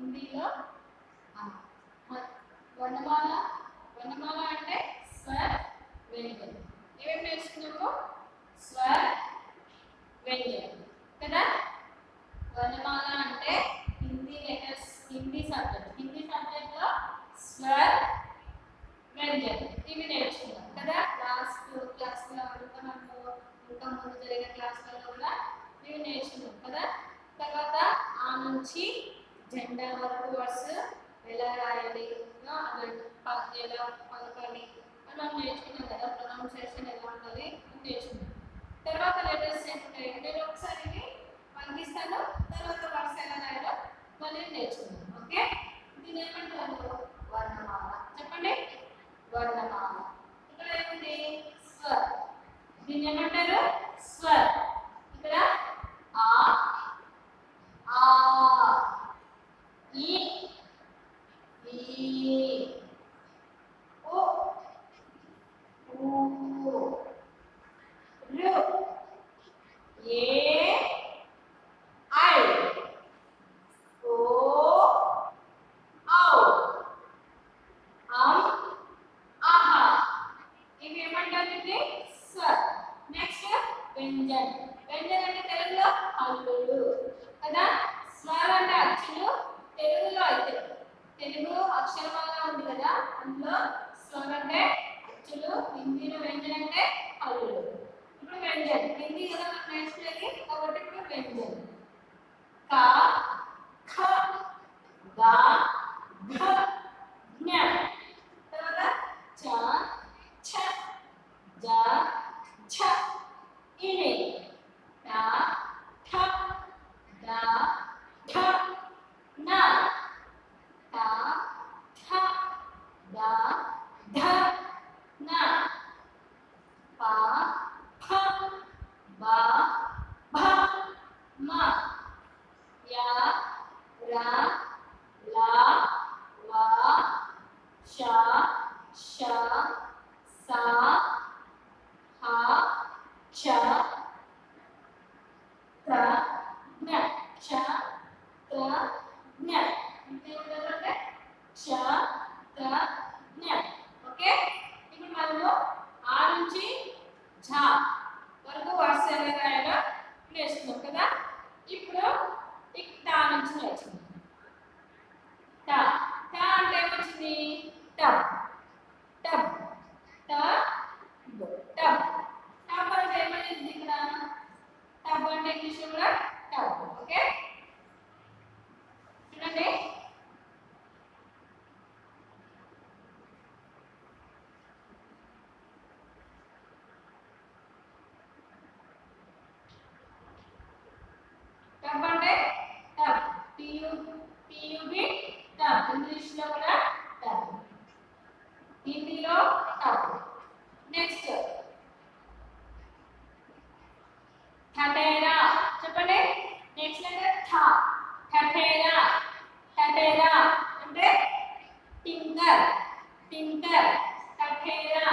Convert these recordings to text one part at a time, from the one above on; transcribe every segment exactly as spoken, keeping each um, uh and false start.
హిందీలో వర్ణమాల వర్ణమాల అంటే స్వర వ్యంజనం. ఏమేమి నేర్చుకున్నాము? స్వర వ్యంజనం కదా. వర్ణమాల అంటే హిందీ లెటర్స్, హిందీ సబ్జెక్ట్ హిందీ సబ్జెక్ట్లో స్వర వ్యంజనం ఇవి నేర్చుకున్నాం కదా. లాస్ట్ క్లాస్లో ఇంకా మనము ఇంకా ముందు జరిగిన క్లాస్లలో కూడా ఇవి నేర్చుకున్నాం కదా. తర్వాత ఆ నుంచి జెండా వరకు వర్డ్స్ ఎలా రాయాలి, ఎలా పలకాలి అని మనం నేర్చుకున్నాం కదా. ప్రొనౌన్సియేషన్ ఎలా ఉండాలి అని నేర్చుకున్నాం. తర్వాత లెటర్స్ ఏంటంటే నేను ఒకసారి పంపిస్తాను, తర్వాత వర్డ్స్ ఎలా రాయాలో మళ్ళీ నేర్చుకున్నాం. ఓకే, దీని ఏమంటారు? వర్ణమాల. చెప్పండి, వర్ణమాల. ఇక్కడ ఏముంది? స్వర. దీన్ని ఏమంటారు? స్వర. ఇక్కడ ఆ ఆ ఈ ఈ ఓ ఊ రు ఏ ఐ ఓ ఔ అం ఆహా. ఇవి ఏమంటారు? ఇది స్వర. నెక్స్ట్ వ్యంజన్. వ్యంజన్ అంటే తెలుగులో హల్లులు కదా. స్వర అంటే అచ్చులు. తెలుగులో అయితే తెలుగు అక్షరమాల ఉంది కదా, అందులో స్వర అంటే అచ్చులు, హిందీలో వ్యంజన్ అంటే హల్లులు. ఇప్పుడు వ్యంజన్ హిందీ కదా మనం నేర్చుకునేది, కాబట్టి ఇప్పుడు వ్యంజన్. క ఖ గ ఘ జ్ఞ. తర్వాత చ ఛ జ ఝ ఇని. ట ఠ డ ఢ న. ట ఠ డ ఢ న. ప ఫ బ భ మ. య ర ల వ ష ష స హ చ త జ్ఞ. క్ష త జ్ఞ. ఇంకేమంటారంటే క్ష త జ్ఞ. ఓకే, ఇప్పుడు మనము ఆ నుంచి ఝ వరకు వర్డ్స్ ఎలా రాయాలో నేర్చుకున్నాం కదా. ఇప్పుడు ఇక ట నుంచి నేర్చుకున్నాం. ట ట అంటే ఏమొచ్చింది? Tub tub tub tub. Tub అంటే ఏమైంది? ఇక్కడ టబ్ అంటే ఇంగ్లీష్ కూడా టబ్. ఓకే, చూడండి. టబ్ అంటే tub, T U T U B tub. English లో కూడా టబ్, హిందీలో టబ్. నెక్స్ట్ ఠఠేరా. చెప్పండి. Next letter ఠ. ఠఠేరా. ఠఠేరా అంటే టింకర్ టింకర్. ఠఠేరా.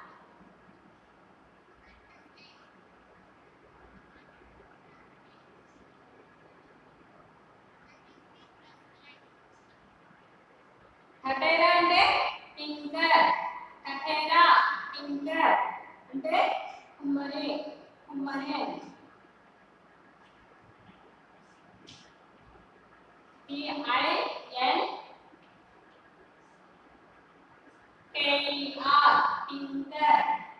ఠఠేరా అంటే టింకర్. ఠఠేరా టింకర్ అంటే కుమ్మరి కుమ్మరి అని. టి ఐ ఎన్ కే ఈ ఆర్ టింకర్.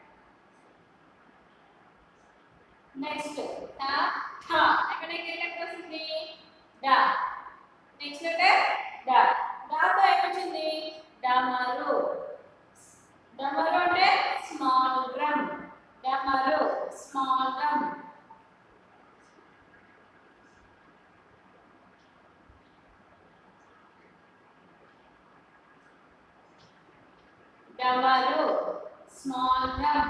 నెక్స్ట్ ట ఠ. ఎక్కడ ఏ లెటర్ వస్తుంది? డ. నెక్స్ట్ లెటర్ డ. డాతో ఏమొచ్చింది? డమరు. డమరు అంటే స్మాల్ డ్రమ్. డమరు స్మాల్ డ్రమ్. డమరు స్మాల్ డ్రమ్.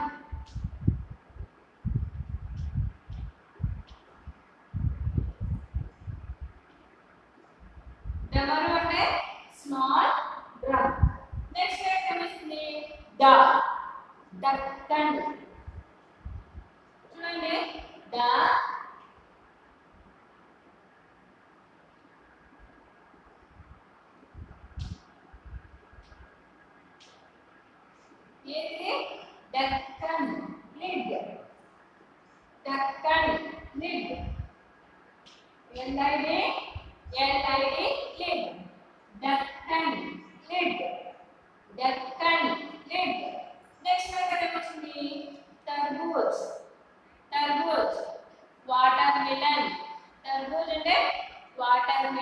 డమరు అంటే స్మాల్ డ్రమ్. నెక్స్ట్ ఏమొస్తుంది? డ. దక్కన్. చూడండి, డ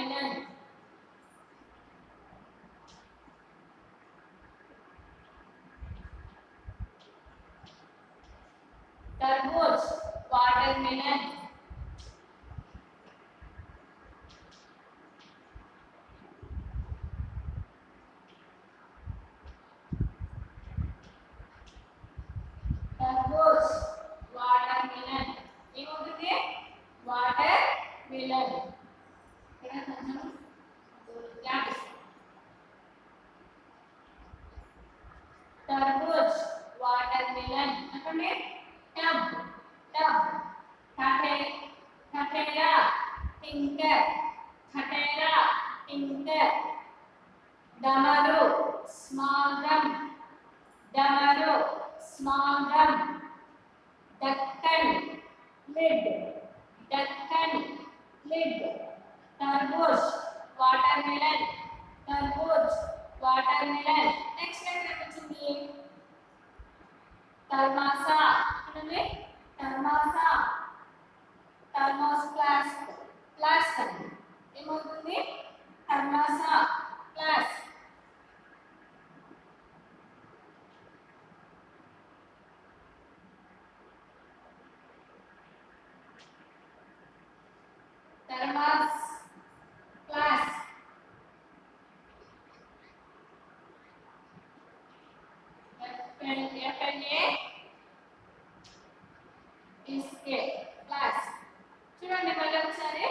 watermelon. Tarbooj, watermelon. Tarbooj, watermelon. ఏమవుతుంది వాటర్ మిలన్. ఇక్కడ కొంచెం గ్యాప్. तरबूज वाटरमेलन అంటే टब टब खटे खटेरा टिंकर खटेरा टिंकर डमरू स्मॉल ड्रम डमरू स्मॉल ड्रम दक्कन लिड दक्कन लिड तरबूज वाटरमेलन तरबूज वाटरमेलन. नेक्स्ट लेटर వచ్చింది తర్మాసా. చూడండి తర్మాసా థర్మోస్ ప్లాస్ ప్లాస్ అండి. ఏమవుతుంది తర్మాసా ప్లాస్. థర్మాస్ ప్లాస్ इसके क्लास. చూడండి మళ్ళీ ఒకసారి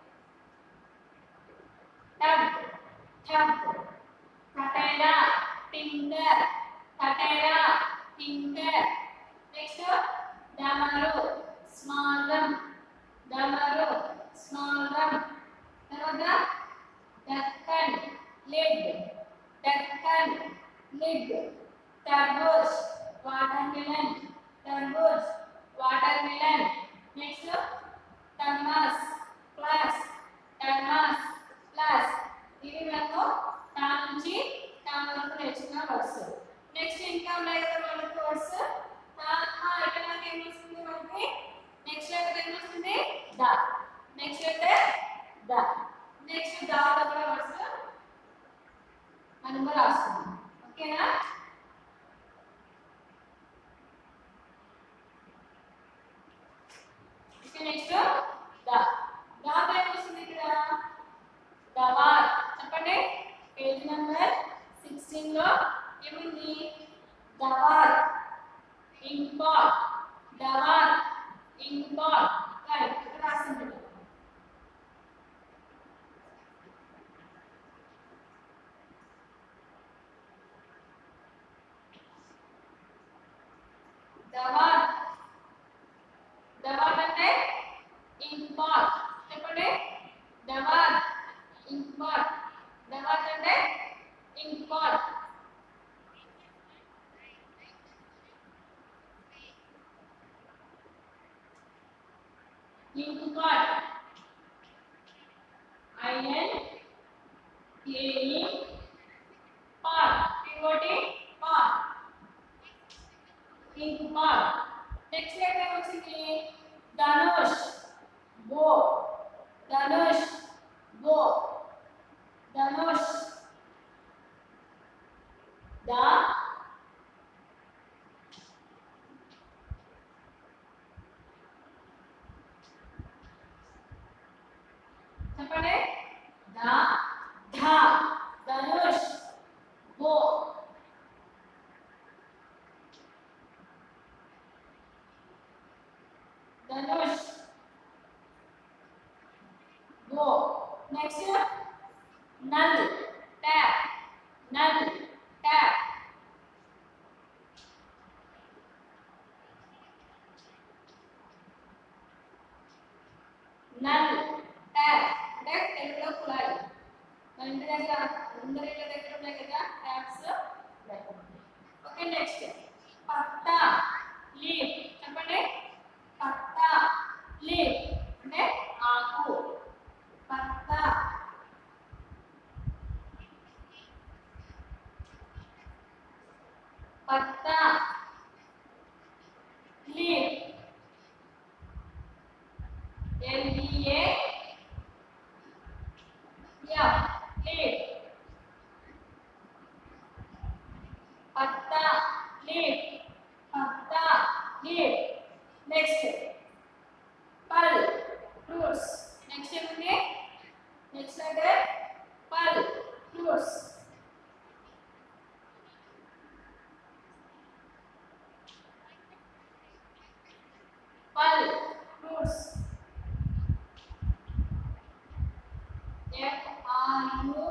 टब टब खटेरा टिंकर खटेरा टिंकर. नेक्स्ट डमरू स्मॉल ड्रम डमरू स्मॉल ड्रम. తర్వాత दक्कन लिड दक्कन लिड. तरबूज वाटरमेलन तरबूज watermelon. Next thermos flask thermos flask. ఇవి మనకు తా నుంచి తా వరకు నేర్చుకున్న వర్డ్స్. నెక్స్ట్ ఇంకా ఉన్నాయి కదా మనకు వర్డ్స్. తా హా ఇక్కడ మనకి ఏం వస్తుంది మనకి నెక్స్ట్ లెటర్ ఏం వస్తుంది ద. నెక్స్ట్ లెటర్ ద. నెక్స్ట్ ద దగ్గర వర్డ్స్ మనం రాస్తున్నాం. ఓకేనా? నెక్స్ట్ ద ద పై వస్తుంది ఇక్కడ దవార్. చెప్పండి పేజ్ నంబర్ సిక్స్టీన్ లో ఏముంది దవార్ ఇంక్ పాట్ దవార్ ఇంక్ పాట్. రైట్ ఇక్కడ రాస్తుంది దవార్. దవార్ అంటే ఇంక్ పాట్. చెప్పండి దవార్ ఇంక్ పాట్. దవార్ అంటే ink pot. Ink pot I N K E pot P O T pot ink pot. Next letter వచ్చింది ధనుష్ బో ధనుష్ బో ధనుష్ ద చెప్పండి ద ధ ధనుష్ బో ధనుష్ బో. నెక్స్ట్ నల్ ట్యాప్ నల్ ట్యాప్. నల్ ట్యాప్ అంటే తెలుగులో కుళాయి. మన ఇంటి దగ్గర అందరి ఇళ్ళ దగ్గర ఉన్నాయి కదా ట్యాప్స్. ఓకే నెక్స్ట్ పత్తా లీఫ్. చెప్పండి పత్తా లీఫ్ అంటే ఆకు. పత్తా పత్తా లీఫ్ ఎల్ ఈ ఏ F leaf. Patta leaf. Patta leaf. Next pal fruits. Next ఏముంది? Next letter pal fruits. Pal fruits. F R U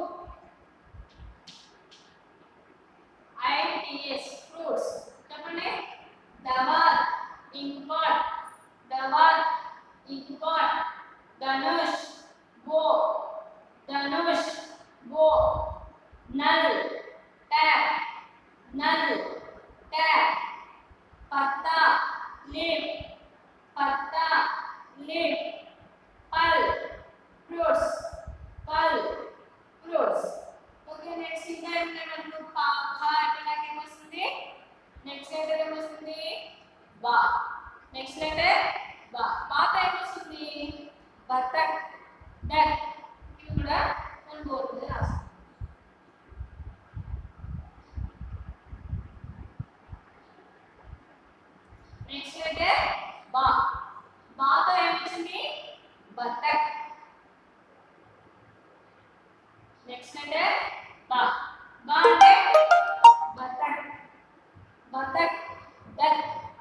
I T S fruits. చెప్పండి. Dawat inkpot. Dawat inkpot. Dhanush bow. Dhanush bow. Null tap. Null tap. Patta leaf. Patta leaf. Pal fruits. Pal fruits. Okay, next ఇంకా ఏమంటే పా ఖా అంటే ఏమొస్తుంది? Next letter ఏమొస్తుంది? బా. Next letter బా. బాత ఏమొస్తుంది? బతక్ డక్. ఇది కూడా మనం బోర్డు మీద రాస్తాం. నెక్స్ట్ లెటర్ బా. బాత ఏమొచ్చింది? బతక్. నెక్స్ట్ లెటర్ బా. బా అంటే బతక్. బతక్ డక్.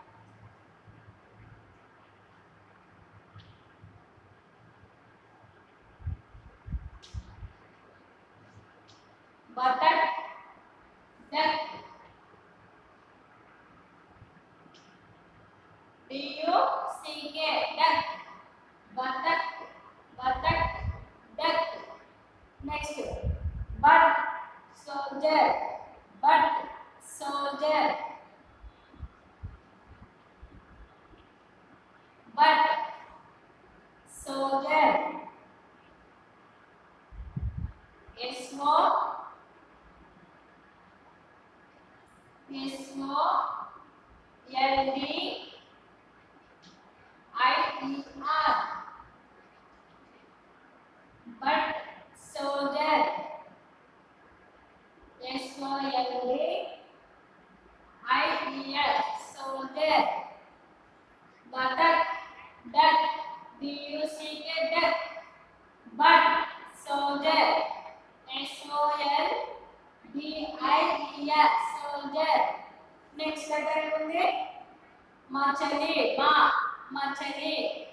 బతక్ duck. D U C K duck. Batak. Batak duck. Next but soldier. But soldier. But soldier. S O S O L D I E R. But soldier. S O L D I E R. Soldier. Batak duck. D U C K duck. But soldier. S O L D I E R. Soldier. Next letter ఏముంది? మచలి. మా మచలి.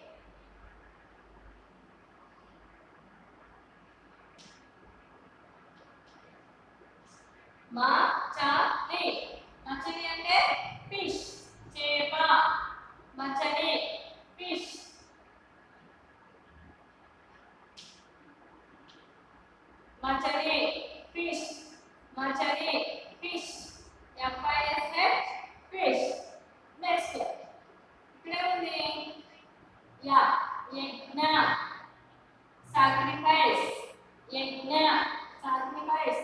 మచలి. మచలి అంటే fish. చేప. మచలి fish. మచలి fish. మచలి fish. F I S H fish. Next ఇక్కడ ఉంది yeah యజ్ఞ. sacrifice. యజ్ఞ sacrifice.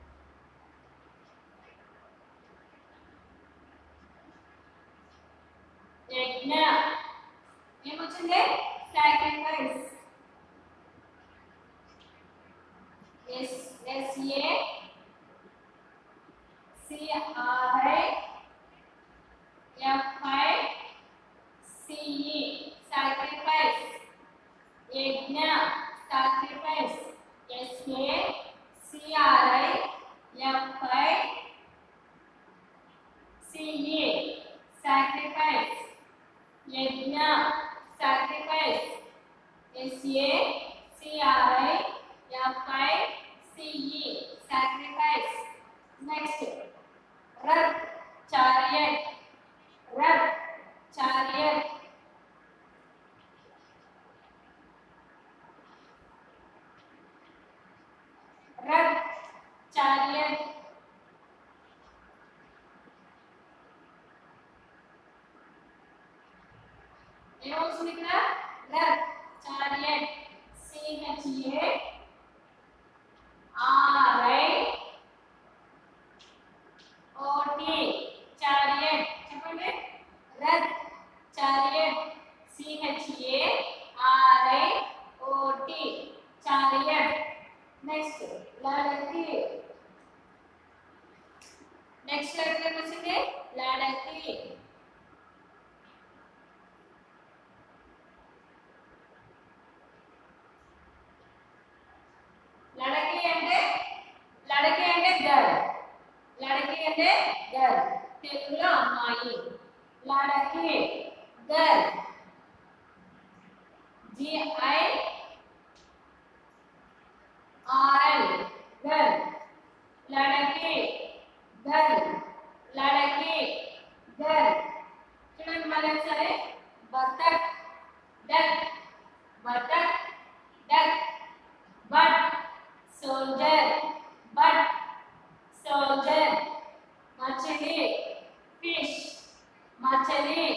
యజ్ఞ ఏమొచ్చింది? sacrifice. S S A C R I F I C E sacrifice. యజ్ఞ sacrifice. S A C R I F I C E sacrifice. యజ్ఞ sacrifice. S A C R I F I C E sacrifice. Next Rath chariot. Rath chariot. Rath chariot. ఏమొస్తుంది ఇక్కడ? Rath chariot. C H A R I O T chariot. చెప్పండి. Rath chariot. C H A R I O T chariot. లడకి. Next letter ఏమొచ్చింది లడకి. లడకి అంటే లడకి అంటే girl. Ladki అంటే girl, తెలుగులో అమ్మాయి. లడకి girl, G I R L girl. లడకి గర్ల్, లడకి గర్ల్. చూడండి మళ్ళీ ఒకసారి బతక్ డక్, బతక్ duck, but soldier, but soldier. మछली fish, మछली